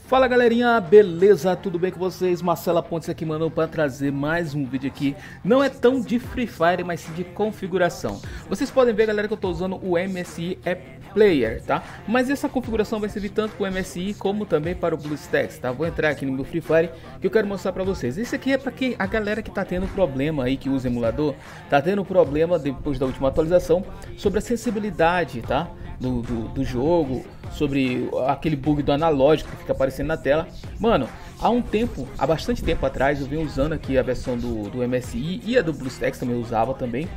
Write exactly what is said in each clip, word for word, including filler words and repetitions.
Fala galerinha, beleza? Tudo bem com vocês? Marcela Pontes aqui, mano, para trazer mais um vídeo aqui. Não é tão de Free Fire, mas sim de configuração. Vocês podem ver, galera, que eu tô usando o M S I App Player, tá? Mas essa configuração vai servir tanto para o M S I como também para o BlueStacks, tá? Vou entrar aqui no meu Free Fire que eu quero mostrar para vocês. Esse aqui é para que a galera que tá tendo problema aí, que usa emulador, tá tendo problema depois da última atualização sobre a sensibilidade, tá? Do, do, do jogo, sobre aquele bug do analógico que fica aparecendo na tela. Mano, há um tempo, há bastante tempo atrás, eu venho usando aqui a versão do, do M S I e a do BlueStacks também eu usava também.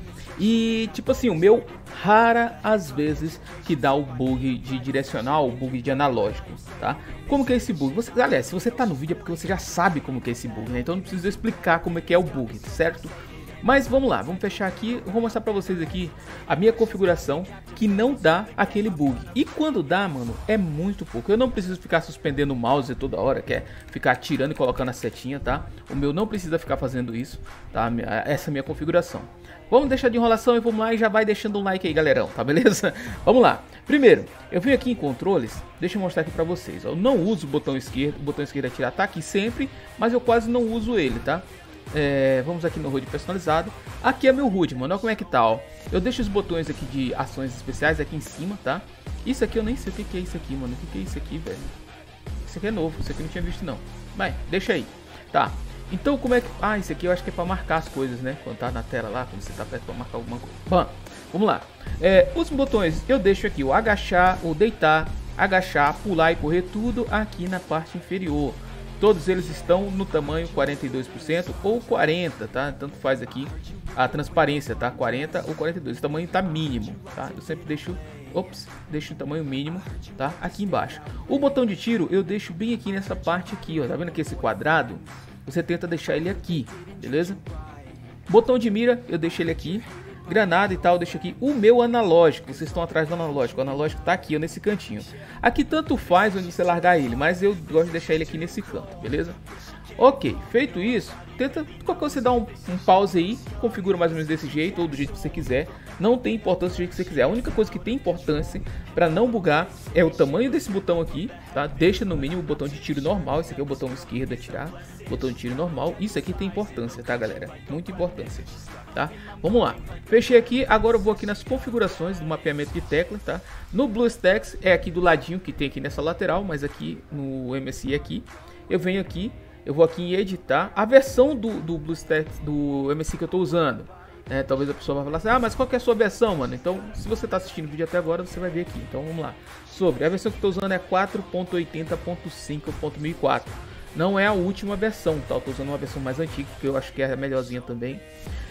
E tipo assim, o meu rara às vezes que dá o bug de direcional, o bug de analógico, tá? Como que é esse bug? Você, aliás, se você tá no vídeo é porque você já sabe como que é esse bug, né? Então não preciso explicar como é que é o bug, certo? Mas vamos lá, vamos fechar aqui, eu vou mostrar pra vocês aqui a minha configuração que não dá aquele bug. E quando dá, mano, é muito pouco. Eu não preciso ficar suspendendo o mouse toda hora, que é ficar tirando e colocando a setinha, tá? O meu não precisa ficar fazendo isso, tá? Essa é a minha configuração. Vamos deixar de enrolação e vamos lá e já vai deixando um like aí, galerão, tá beleza? Vamos lá. Primeiro, eu venho aqui em controles, deixa eu mostrar aqui pra vocês. Eu não uso o botão esquerdo, o botão esquerdo atirar tá aqui sempre, mas eu quase não uso ele, tá? É, vamos aqui no H U D personalizado. Aqui é meu H U D, mano, olha como é que tá, ó. Eu deixo os botões aqui de ações especiais aqui em cima, tá? Isso aqui eu nem sei o que, que é isso aqui, mano. O que, que é isso aqui, velho? Isso aqui é novo, isso aqui eu não tinha visto não. Mas, deixa aí, tá? Então como é que... Ah, isso aqui eu acho que é pra marcar as coisas, né? Quando tá na tela lá, quando você tá perto pra marcar alguma coisa. Bom, vamos lá. É, os botões eu deixo aqui, o agachar, o deitar, agachar, pular e correr, tudo aqui na parte inferior. Todos eles estão no tamanho quarenta e dois por cento ou quarenta, tá? Tanto faz aqui a transparência, tá? quarenta ou quarenta e dois. O tamanho tá mínimo, tá? Eu sempre deixo, ops, deixo o tamanho mínimo, tá? Aqui embaixo. O botão de tiro eu deixo bem aqui nessa parte aqui, ó. Tá vendo aqui esse quadrado? Você tenta deixar ele aqui, beleza? Botão de mira eu deixo ele aqui. Granada e tal, deixa aqui o meu analógico. Vocês estão atrás do analógico. O analógico tá aqui, ó, nesse cantinho. Aqui tanto faz onde você largar ele, mas eu gosto de deixar ele aqui nesse canto, beleza? Ok, feito isso, tenta, qualquer coisa você dá um, um pause aí, configura mais ou menos desse jeito ou do jeito que você quiser. Não tem importância do jeito que você quiser. A única coisa que tem importância para não bugar é o tamanho desse botão aqui, tá? Deixa no mínimo o botão de tiro normal. Esse aqui é o botão esquerdo, atirar. Botão de tiro normal. Isso aqui tem importância, tá, galera? Muita importância, tá? Vamos lá. Fechei aqui. Agora eu vou aqui nas configurações do mapeamento de teclas, tá? No BlueStacks é aqui do ladinho que tem aqui nessa lateral, mas aqui no M S I aqui. Eu venho aqui, eu vou aqui em editar a versão do, do BlueStacks, do M S I que eu tô usando. É, talvez a pessoa vai falar assim, ah, mas qual que é a sua versão, mano? Então, se você está assistindo o vídeo até agora, você vai ver aqui. Então, vamos lá. Sobre, a versão que eu estou usando é quatro ponto oitenta ponto cinco ponto mil e quatro. Não é a última versão, tá? Eu estou usando uma versão mais antiga, que eu acho que é a melhorzinha também.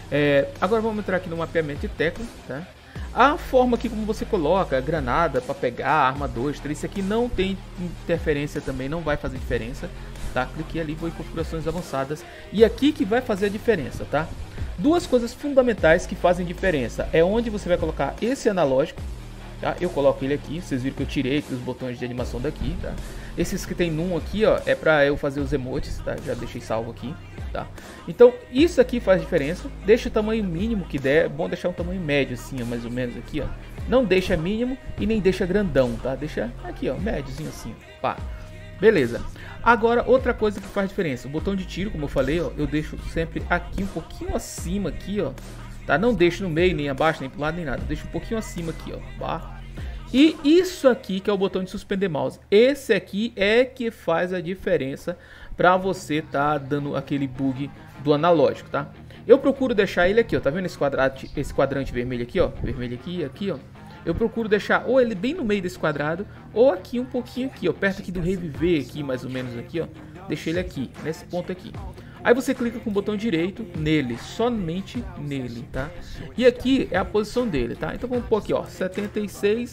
É, agora vamos entrar aqui no mapeamento de tecla, tá? A forma aqui como você coloca granada para pegar, arma dois, três, isso aqui não tem interferência também, não vai fazer diferença, tá? Clique ali, vou em configurações avançadas. E aqui que vai fazer a diferença, tá? Duas coisas fundamentais que fazem diferença é onde você vai colocar esse analógico, tá? Eu coloco ele aqui, vocês viram que eu tirei os botões de animação daqui, tá? Esses que tem num aqui, ó, é para eu fazer os emotes, tá? Já deixei salvo aqui, tá? Então isso aqui faz diferença. Deixa o tamanho mínimo que der, é bom deixar um tamanho médio assim, ó, mais ou menos aqui, ó. Não deixa mínimo e nem deixa grandão, tá? Deixa aqui, ó, médiozinho assim, pá. Beleza. Agora, outra coisa que faz diferença, o botão de tiro, como eu falei, ó, eu deixo sempre aqui, um pouquinho acima aqui, ó, tá? Não deixo no meio, nem abaixo, nem pro lado, nem nada. Deixo um pouquinho acima aqui, ó, tá? E isso aqui que é o botão de suspender mouse. Esse aqui é que faz a diferença pra você tá dando aquele bug do analógico, tá? Eu procuro deixar ele aqui, ó, tá vendo esse quadrado, esse quadrante vermelho aqui, ó, vermelho aqui, aqui, ó. Eu procuro deixar ou ele bem no meio desse quadrado, ou aqui um pouquinho aqui, ó, perto aqui do reviver aqui, mais ou menos aqui, ó. Deixa ele aqui, nesse ponto aqui. Aí você clica com o botão direito nele, somente nele, tá? E aqui é a posição dele, tá? Então vamos pôr aqui, ó, setenta e seis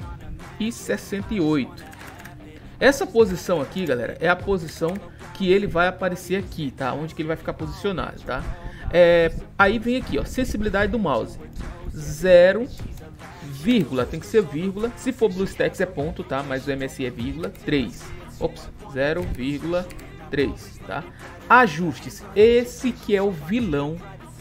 e sessenta e oito. Essa posição aqui, galera, é a posição que ele vai aparecer aqui, tá? Onde que ele vai ficar posicionado, tá? É, aí vem aqui, ó, sensibilidade do mouse. Zero, vírgula, tem que ser vírgula. Se for BlueStacks é ponto, tá? Mas o M S I é vírgula, três. Ops, zero vírgula três, tá? Ajustes. Esse que é o vilão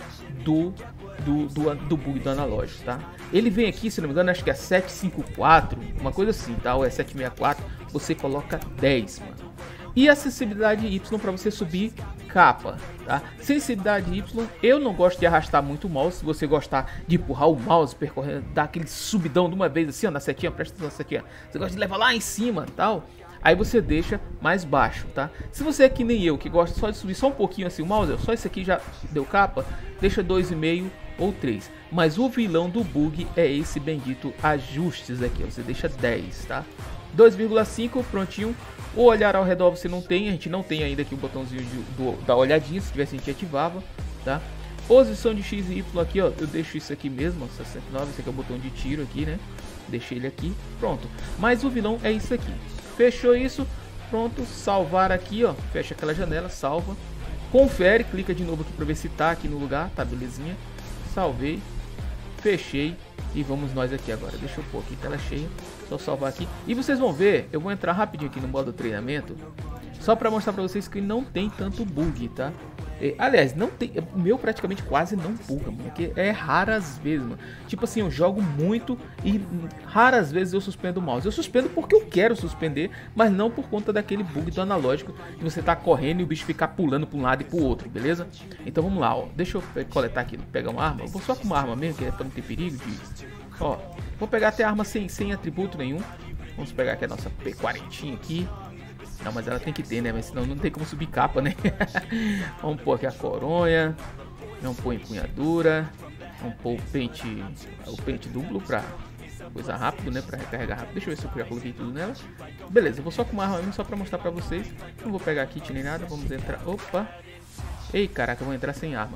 do do, do, do bug do analógico, tá? Ele vem aqui, se não me engano, acho que é setecentos e cinquenta e quatro, uma coisa assim, tá? Ou é setecentos e sessenta e quatro, você coloca dez, mano. E acessibilidade Y para você subir capa, tá? Sensibilidade Y, eu não gosto de arrastar muito o mouse. Se você gostar de empurrar o mouse, percorrendo, dar aquele subidão de uma vez assim, ó, na setinha, presta atenção na setinha. Você gosta de levar lá em cima, tal? Aí você deixa mais baixo, tá? Se você é que nem eu, que gosta só de subir só um pouquinho assim o mouse, só esse aqui já deu capa, deixa dois e meio ou três. Mas o vilão do bug é esse bendito ajustes aqui, ó. Você deixa dez, tá? dois vírgula cinco, prontinho. O olhar ao redor você não tem, a gente não tem ainda aqui o botãozinho de, do, da olhadinha, se tivesse a gente ativava, tá? Posição de X e Y aqui, ó, eu deixo isso aqui mesmo, ó, sessenta e nove, esse aqui é o botão de tiro aqui, né? Deixei ele aqui, pronto. Mas o vilão é isso aqui. Fechou isso, pronto, salvar aqui, ó, fecha aquela janela, salva. Confere, clica de novo aqui para ver se tá aqui no lugar, tá, belezinha. Salvei, fechei e vamos nós aqui agora. Deixa eu pôr aqui, tela cheia. Só salvar aqui. E vocês vão ver, eu vou entrar rapidinho aqui no modo treinamento, só para mostrar para vocês que não tem tanto bug, tá? E, aliás, não tem, o meu praticamente quase não buga, mano, porque é raras vezes, mano. Tipo assim, eu jogo muito e raras vezes eu suspendo o mouse. Eu suspendo porque eu quero suspender, mas não por conta daquele bug do analógico que você tá correndo e o bicho ficar pulando para um lado e pro outro, beleza? Então vamos lá, ó. Deixa eu coletar aqui, pegar uma arma. Eu vou só com uma arma mesmo, que é para não ter perigo de... Ó, vou pegar até a arma sem, sem atributo nenhum. Vamos pegar aqui a nossa P quarenta aqui. Não, mas ela tem que ter, né? Mas senão não tem como subir capa, né? Vamos pôr aqui a coronha. Vamos pôr empunhadura. Vamos pôr o pente, o pente duplo pra coisa rápido, né? Pra recarregar rápido. Deixa eu ver se eu já coloquei tudo nela. Beleza, eu vou só com uma arma mesmo, só pra mostrar pra vocês. Não vou pegar kit nem nada. Vamos entrar. Opa! Ei, caraca, eu vou entrar sem arma.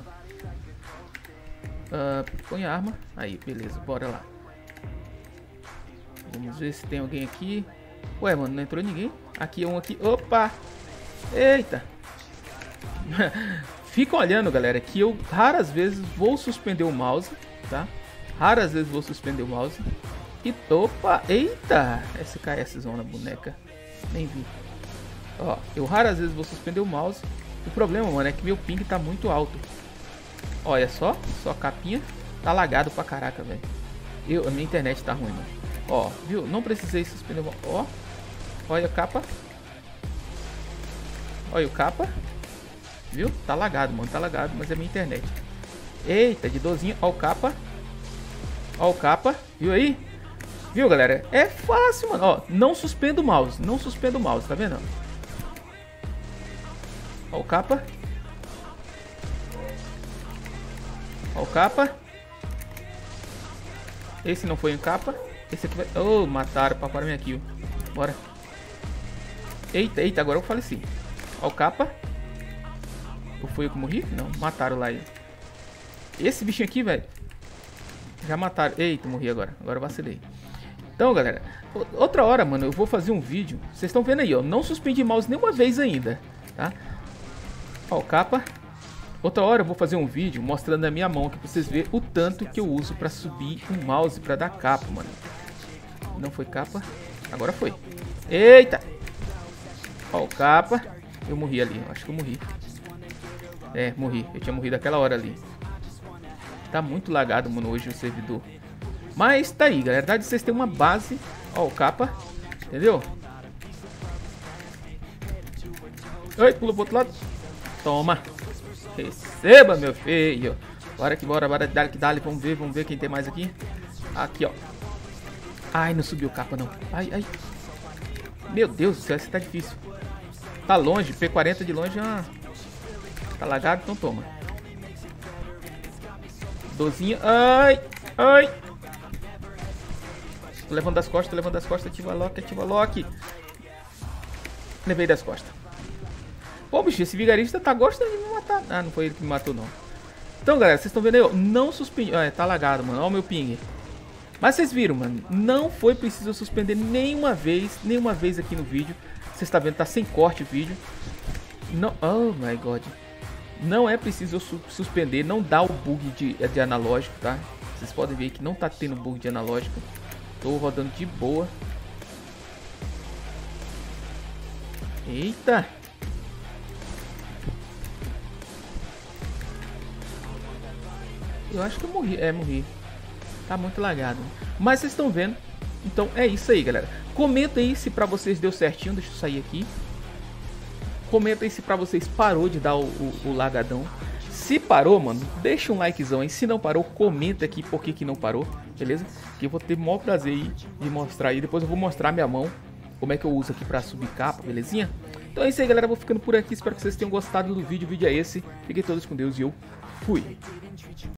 Uh, põe a arma. Aí, beleza, bora lá. Vamos ver se tem alguém aqui. Ué, mano, não entrou ninguém? Aqui, um aqui. Opa! Eita! Fica olhando, galera, que eu raras vezes vou suspender o mouse, tá? Raras vezes vou suspender o mouse. E opa! Eita! S K S zona, boneca. Nem vi. Ó, eu raras vezes vou suspender o mouse. O problema, mano, é que meu ping tá muito alto. Olha só, só capinha. Tá lagado pra caraca, velho. Eu, a minha internet tá ruim, mano. Ó, viu? Não precisei suspender. Ó, olha a capa. Olha o capa. Viu? Tá lagado, mano. Tá lagado, mas é minha internet. Eita, de dorzinha. Ó o capa. Ó o capa. Viu aí? Viu, galera? É fácil, mano. Ó, não suspenda o mouse. Não suspenda o mouse, tá vendo? Ó o capa. Ó o capa. Esse não foi em capa. Esse aqui vai... Oh, mataram pra parar minha kill. Bora. Eita, eita, agora eu faleci. Ó o capa. Ou foi eu que morri? Não, mataram lá ele. Esse bichinho aqui, velho. Já mataram. Eita, morri agora. Agora eu vacilei. Então, galera, outra hora, mano, eu vou fazer um vídeo. Vocês estão vendo aí, ó. Não suspendi mouse nenhuma vez ainda, tá? Ó o capa. Outra hora eu vou fazer um vídeo mostrando a minha mão aqui pra vocês verem o tanto que eu uso pra subir o mouse pra dar capa, mano. Não foi capa. Agora foi. Eita! Ó o capa. Eu morri ali. Acho que eu morri. É, morri. Eu tinha morrido aquela hora ali. Tá muito lagado, mano, hoje o servidor. Mas tá aí, galera. Na verdade, vocês têm uma base. Ó o capa. Entendeu? Oi, pula pro outro lado. Toma. Receba, meu filho. Bora que bora, bora, dá que dá. Vamos ver, vamos ver quem tem mais aqui. Aqui, ó. Ai, não subiu capa, não. Ai, ai. Meu Deus do céu, esse tá difícil. Tá longe, P quarenta de longe. Ah, tá lagado, então toma. Dozinha. Ai, ai. Tô levando das costas, tô levando das costas. Ativa lock, ativa lock. Levei das costas. Pô, bicho, esse vigarista tá gostando de me matar. Ah, não foi ele que me matou, não. Então, galera, vocês estão vendo aí, ó. Não suspendi. Ah, tá lagado, mano. Ó o meu ping. Mas vocês viram, mano. Não foi preciso eu suspender nenhuma vez. Nenhuma vez aqui no vídeo. Vocês estão vendo, tá sem corte o vídeo. Não. Oh, my God. Não é preciso eu su suspender. Não dá o bug de, de analógico, tá? Vocês podem ver que não tá tendo bug de analógico. Tô rodando de boa. Eita. Eu acho que eu morri. É, morri. Tá muito lagado. Mas vocês estão vendo. Então é isso aí, galera. Comenta aí se pra vocês deu certinho. Deixa eu sair aqui. Comenta aí se pra vocês parou de dar o, o, o lagadão. Se parou, mano, deixa um likezão aí. Se não parou, comenta aqui por que que não parou, beleza? Que eu vou ter o maior prazer aí de mostrar aí. Depois eu vou mostrar minha mão, como é que eu uso aqui pra subir capa, belezinha? Então é isso aí, galera. Eu vou ficando por aqui. Espero que vocês tenham gostado do vídeo. O vídeo é esse. Fiquem todos com Deus e eu fui.